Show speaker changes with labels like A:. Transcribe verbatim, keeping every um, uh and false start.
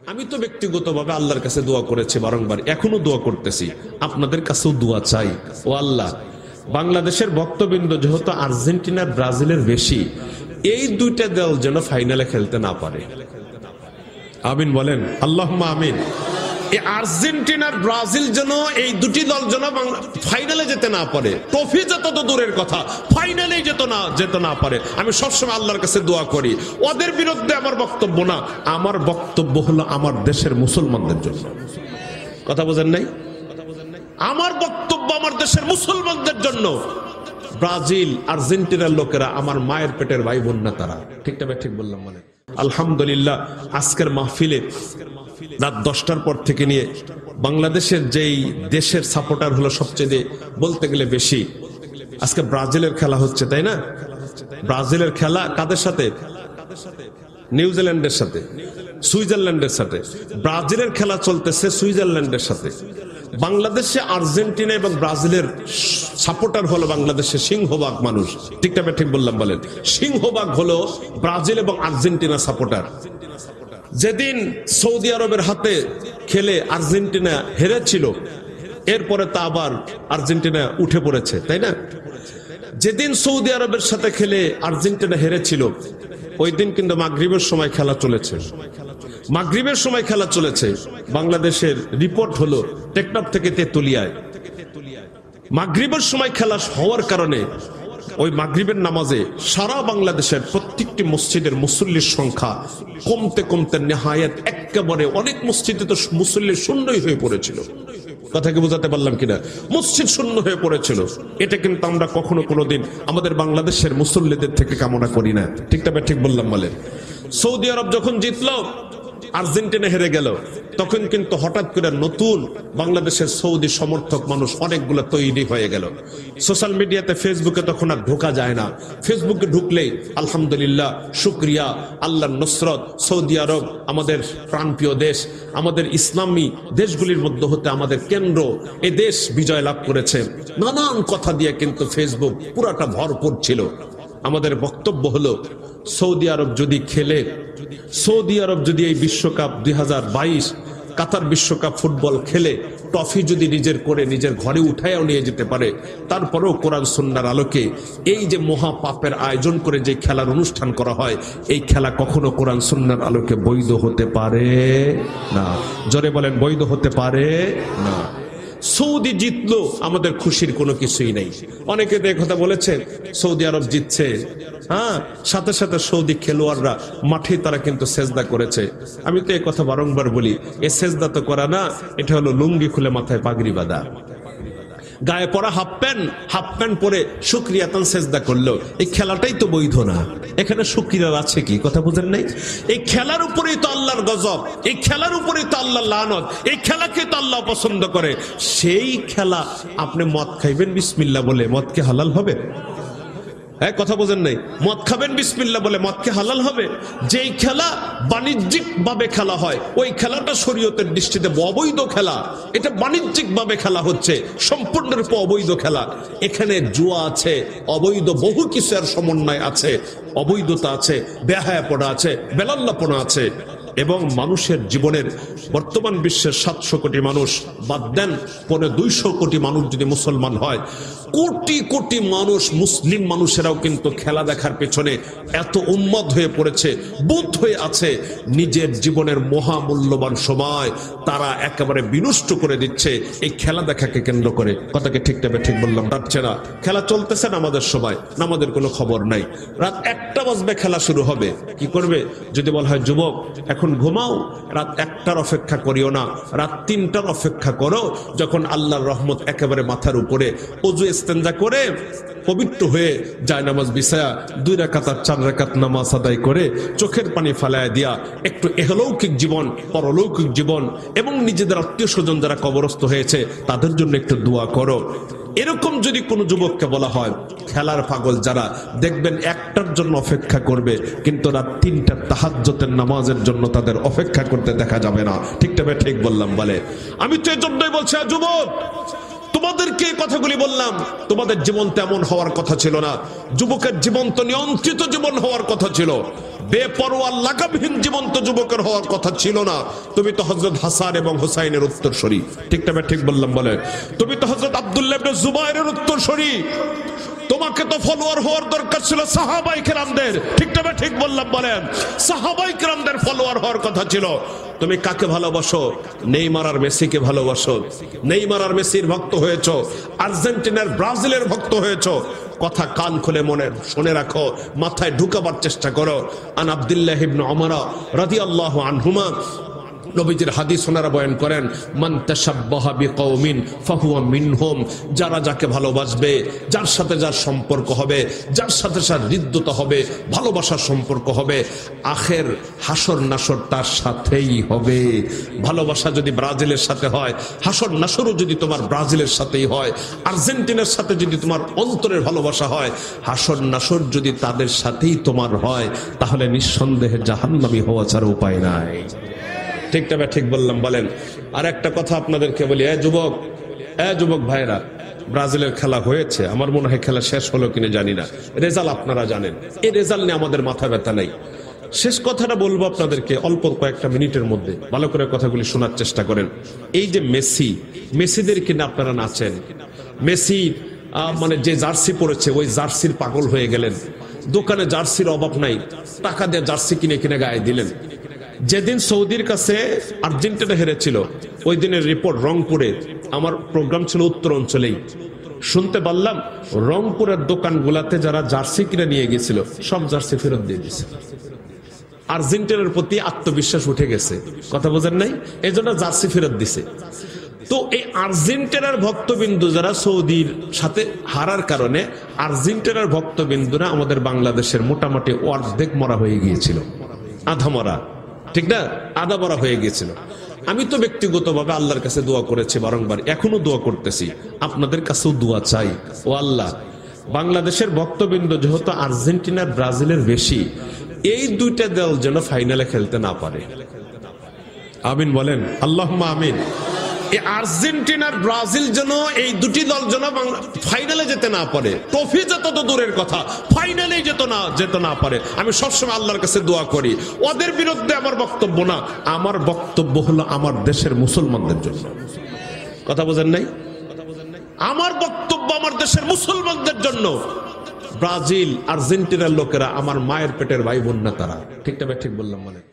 A: আমি তো ব্যক্তিগতভাবে আল্লাহর কাছে দোয়া করেছি বারংবার, এখনো দোয়া করতেছি, আপনাদের কাছেও দোয়া চাই। ও আল্লাহ, বাংলাদেশের ভক্তবৃন্দ যেহেতু আর্জেন্টিনার ব্রাজিলের বেশি, এই দুইটা দল যেন ফাইনালে খেলতে না পারে। আমিন বলেন, আল্লাহুম্মা আমিন। এই আর্জেন্টিনার ব্রাজিল যেন, এই দুটি দল যেন ফাইনালে যেতে না পারে, ট্রফি যত তো দূরের কথা, ফাইনালে যেত না যেতে না পারে। আমি সবসময় আল্লাহর কাছে দোয়া করি। ওদের বিরুদ্ধে আমার বক্তব্য না, আমার বক্তব্য হলো আমার দেশের মুসলমানদের জন্য। কথা বোঝেন নাই? আমার বক্তব্য আমার দেশের মুসলমানদের জন্য। ব্রাজিল আর্জেন্টিনার লোকেরা আমার মায়ের পেটের ভাই বোন না, তারা ঠিক না? ঠিক বললাম মানে? আলহামদুলিল্লাহ, আজকের মাহফিলে রাত দশটার পর থেকে নিয়ে বাংলাদেশের যেই দেশের সাপোর্টার হলো সবচেয়ে বলতে গেলে বেশি, আজকে ব্রাজিলের খেলা হচ্ছে, তাই না? ব্রাজিলের খেলা কাদের সাথে? নিউজিল্যান্ডের সাথে, সুইজারল্যান্ডের সাথে। ব্রাজিলের খেলা চলতেছে সুইজারল্যান্ডের সাথে। বাংলাদেশে আর্জেন্টিনা এবং ব্রাজিলের সাপোর্টার হলো বাংলাদেশের সিংহভাগ মানুষ, ঠিক না? ঠিক বললাম বলেন? সিংহভাগ হলো ব্রাজিল এবং আর্জেন্টিনা সাপোর্টার। যেদিন সৌদি আরবের হাতে খেলে আর্জেন্টিনা হেরেছিল, এরপরে তা আবার আর্জেন্টিনা উঠে পড়েছে, তাই না? যেদিন সৌদি আরবের সাথে খেলে আর্জেন্টিনা হেরেছিল, ওই দিন কিন্তু মাগরিবের সময় খেলা চলেছে। মাগরিবের সময় খেলা চলেছে। বাংলাদেশের রিপোর্ট হলো টেকনাফ থেকে তেতুলিয়ায় মাগরিবের সময় খেলা হওয়ার কারণে ওই মাগরিবের নামাজে সারা বাংলাদেশের প্রত্যেকটি মসজিদের মুসল্লির সংখ্যা কমতে কমতে নেহায়াত একেবারে অনেক মসজিদে তো মুসল্লি শূন্যই হয়ে পড়েছিল। কথা কি বোঝাতে পারলাম কিনা? মসজিদ শূন্য হয়ে পড়েছিল। এটা কিন্তু আমরা কখনো কোনোদিন আমাদের বাংলাদেশের মুসল্লিদের থেকে কামনা করি না, ঠিক না? ঠিক বললাম বলে? সৌদি আরব যখন জিতলো, আর্জেন্টিনা হেরে গেল, তখন কিন্তু হঠাৎ করে নতুন বাংলাদেশের সৌদি সমর্থক মানুষ অনেকগুলো তৈরি হয়ে গেল। সোশ্যাল মিডিয়াতে, ফেসবুকে তখন আর ঢোকা যায় না। ফেসবুকে ঢুকলেই আলহামদুলিল্লাহ, শুকরিয়া, আল্লাহর নসরত, সৌদি আরব আমাদের প্রাণপ্রিয় দেশ, আমাদের ইসলামী দেশগুলির মধ্যে হতে আমাদের কেন্দ্র, এ দেশ বিজয় লাভ করেছে। নানান কথা দিয়ে কিন্তু ফেসবুক পুরাটা ভরপুর ছিল। আমাদের বক্তব্য হলো, সৌদি আরব যদি খেলে, সৌদি আরব যদি এই বিশ্বকাপ দুই হাজার বাইশ কাতার বিশ্বকাপ ফুটবল খেলে ট্রফি যদি নিজের করে নিজের ঘরে উঠায়ও নিয়ে যেতে পারে, তারপরেও কোরআন সুন্নাহর আলোকে এই যে মহা পাপের আয়োজন করে যে খেলার অনুষ্ঠান করা হয়, এই খেলা কখনো কোরআন সুন্নাহর আলোকে বৈধ হতে পারে না। জোরে বলেন, বৈধ হতে পারে না। সৌদি জিতলো, আমাদের খুশির কোনো কিছুই নেই। অনেকে তো কথা বলেছে সৌদি আরব জিতছে, হ্যাঁ, সাথে সাথে সৌদি খেলোয়াড়রা মাঠে তারা কিন্তু সেজদা করেছে। আমি তো এই কথা বারংবার বলি, এ সেজদা তো করা না, এটা হলো লুঙ্গি খুলে মাথায় পাগড়ি বাঁধা, গায়ে পরা হাফ প্যান্ট, হাফ প্যান্ট পরে শুকরিয়াতান সেজদা করলো। এই খেলাটাই তো বৈধ না। এখানে শুকরিয়ার আছে কি? কথা বুঝেন নাই? এই খেলার উপরেই তো আল্লাহর গজব, এই খেলার উপরেই তো আল্লাহর লানত, এই খেলাকে তো আল্লাহ পছন্দ করে। সেই খেলা আপনি মদ খাইবেন বিসমিল্লাহ বলে, মদ কি হালাল হবে? হ্যাঁ, কথা বোঝেন নাই? মদ খাবেন বিসমিল্লাহ বলে, মদ কি হালাল হবে? যেই খেলা বাণিজ্যিক ভাবে খেলা হয়, ওই খেলাটা শরীয়তের দৃষ্টিতে অবৈধ খেলা। এটা বাণিজ্যিক ভাবে খেলা হচ্ছে, সম্পূর্ণরূপে অবৈধ খেলা। এখানে জুয়া আছে, অবৈধ বহু কিছুর সমন্বয় আছে, অবৈধতা আছে, বেহায়াপনা আছে, বেলাল্লাপনা আছে। এবং মানুষের জীবনের বর্তমান বিশ্বের সাতশো কোটি মানুষ বাদ দেন, পরে দুইশো কোটি মানুষ যদি মুসলমান হয়, কোটি কোটি মানুষ মুসলিম মানুষেরাও কিন্তু খেলা দেখার পেছনে এত উন্মাদ হয়ে পড়েছে, বুধ হয়ে আছে, নিজের জীবনের মহামূল্যবান সময় তারা একেবারে বিনষ্ট করে দিচ্ছে এই খেলা দেখাকে কেন্দ্র করে। কথাকে ঠিক টাইমে ঠিক বললাম? ডাকছে না, খেলা চলতেছে না আমাদের সময়, না আমাদের কোনো খবর নাই। রাত একটা বাজবে খেলা শুরু হবে, কি করবে? যদি বলা হয় যুবক এখন ঘুমাও, রাত একটার অপেক্ষা করিও না, রাত তিনটার অপেক্ষা করো, যখন আল্লাহর রহমত একেবারে মাথার উপরে, ওযু ইস্তেঞ্জা করে পবিত্র হয়ে যায় নামাজ বিছায়া দুই রাকাত আর চার রাকাত নামাজ আদায় করে চোখের পানি ফালায় দিয়া একটু এহলৌকিক জীবন, পরলৌকিক জীবন এবং নিজেদের আত্মীয় স্বজন যারা কবরস্থ হয়েছে তাদের জন্য একটু দোয়া করো। এরকম যদি কোনো যুবককে বলা হয়, খেলার পাগল যারা দেখবেন একটার জন্য অপেক্ষা করবে, কিন্তু রাত তিনটার তাহাজ্জুদের নামাজের জন্য তাদের অপেক্ষা করতে দেখা যাবে না। ঠিক তবে ঠিক বললাম বলে? আমি তো এজন্যই বলছি, যুবক তোমাদেরকে কথাগুলি বললাম, তোমাদের জীবন তেমন হওয়ার কথা ছিল না। যুবকের জীবন তো নিয়ন্ত্রিত জীবন হওয়ার কথা ছিল। বেপরোয়া লাগামহীন জীবন্ত যুবকের হওয়ার কথা ছিল না। তুমি তো হযরত হাসান এবং হুসাইনের উত্তরসূরি, ঠিক না ঠিক বললাম বলে? তুমি তো হযরত আব্দুল্লাহ ইবনে জুবাইরের উত্তরসূরি। তোমাকে তো ফলোয়ার হওয়ার দরকার ছিল সাহাবাই কেরামদের, ঠিক না ঠিক বললাম বলেন? সাহাবাই কেরামদের ফলোয়ার হওয়ার কথা ছিল। তুমি কাকে ভালোবাসো? নেইমার আর মেসিকে ভালোবাসো। নেইমার আর মেসির ভক্ত হয়েছো, আর্জেন্টিনার ব্রাজিলের ভক্ত হয়েছো। কথা কান খুলে মনে শুনে রাখো, মাথায় ঢুকাবার চেষ্টা করো। আন আব্দুল্লাহ ইবনে উমর রাদিয়াল্লাহু আনহুমা, নবীজির হাদিস ওনারা বয়ান করেন, মান তাশাব্বাহা বিকওমিন ফাহুয়া মিনহুম। যারা যাকে ভালোবাসবে, যার সাথে যার সম্পর্ক হবে, যার সাথে যার হৃদ্যতা হবে, ভালোবাসার সম্পর্ক হবে, আখের হাসর নাসর তার সাথেই হবে। ভালোবাসা যদি ব্রাজিলের সাথে হয়, হাসর নাসরও যদি তোমার ব্রাজিলের সাথেই হয়, আর্জেন্টিনার সাথে যদি তোমার অন্তরের ভালোবাসা হয়, হাসর নাসর যদি তাদের সাথেই তোমার হয়, তাহলে নিঃসন্দেহে জাহান্নামী হওয়া ছাড়া উপায় নাই। ঠিক না ঠিক বললাম বলেন? আর একটা কথা আপনাদেরকে বলি, এ যুবক, এ যুবক ভাইরা, ব্রাজিলের খেলা হয়েছে, আমার মনে হয় খেলা শেষ হলো কিনা জানি না, রেজাল্ট আপনারা জানেন। এই রেজাল্ট নিয়ে আমাদের মাথা ব্যথা নাই। শেষ কথাটা বলবো আপনাদেরকে অল্প কয়েকটা মিনিটের মধ্যে, ভালো করে কথাগুলি শোনার চেষ্টা করেন। এই যে মেসি, মেসিদের কিনা আপনারা নাচেন, মেসি মানে যে জার্সি পরেছে ওই জার্সির পাগল হয়ে গেলেন। দোকানে জার্সির অভাব নাই, টাকা দিয়ে জার্সি কিনে কিনে গায়ে দিলেন। যেদিন সৌদির কাছে আর্জেন্টিনা হেরেছিল, ওই দিনের রিপোর্ট রংপুরে, আমার প্রোগ্রাম ছিল উত্তর অঞ্চলেই, শুনতে পারলাম রংপুরের দোকানগুলাতে যারা জার্সি কিনে নিয়ে গেছিল সব জার্সি ফেরত দিয়ে দিয়েছে। আর্জেন্টিনার প্রতি আত্মবিশ্বাস উঠে গেছে, কথা বোঝেন নাই? এই জন্য জার্সি ফেরত দিছে। তো এই আর্জেন্টিনার ভক্তবিন্দু যারা সৌদির সাথে হারার কারণে, আর্জেন্টিনার ভক্তবিন্দুরা আমাদের বাংলাদেশের মোটামুটি অর্ধেক মরা হয়ে গিয়েছিল, আধা মরা, ঠিক না? আধা মরা হয়ে গিয়েছিল। আমি তো ব্যক্তিগতভাবে আল্লাহর কাছে দোয়া করেছি বারংবার, এখনো দোয়া করতেছি, আপনাদের কাছেও দোয়া চাই। ও আল্লাহ, বাংলাদেশের ভক্তবৃন্দ যেহেতু আর্জেন্টিনার ব্রাজিলের বেশি, এই দুইটা দল যেন ফাইনালে খেলতে না পারে। আমিন বলেন, আল্লাহুম্মা আমিন। এই আর্জেন্টিনার ব্রাজিল যেন, এই দুটি দল যেন ফাইনালে যেতে না পারে। ট্রফি যেত তো দূরের কথা, ফাইনালে যেত না যেতে না পারে। আমি সবসময় আল্লাহর কাছে দোয়া করি। ওদের বিরুদ্ধে আমার বক্তব্য না, আমার বক্তব্য হলো আমার দেশের মুসলমানদের জন্য। কথা বোঝেন নাই? আমার বক্তব্য আমার দেশের মুসলমানদের জন্য। ব্রাজিল আর্জেন্টিনার লোকেরা আমার মায়ের পেটের ভাই বোন না, তারা, ঠিক না ঠিক বললাম মানে?